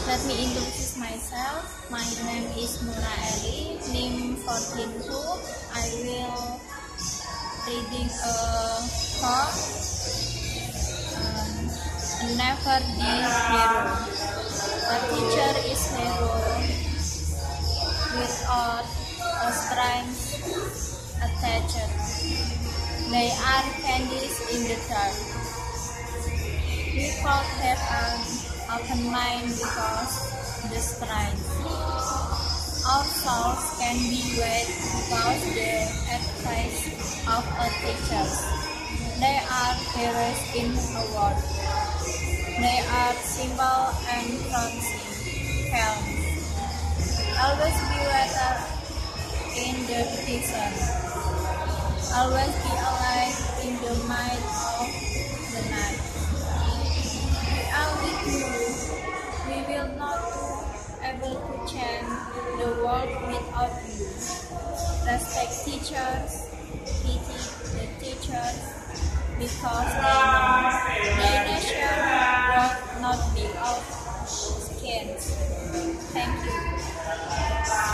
Let me introduce myself. My name is Nora Ely, name 14-2. I will reading a poem, Never Be Hero. A teacher is hero without a strength attached. They are candies in the dark. We could have an open mind because the strength. Our souls can be weighed without the advice of a teacher. They are heroes in a world. They are simple and crunchy, calm. Always be water in the desert. Always be alive in the might of the night. We are with you. We will not be able to change the world without you. Respect teachers, pity the teachers, because they know their nation will not be of skins. Thank you.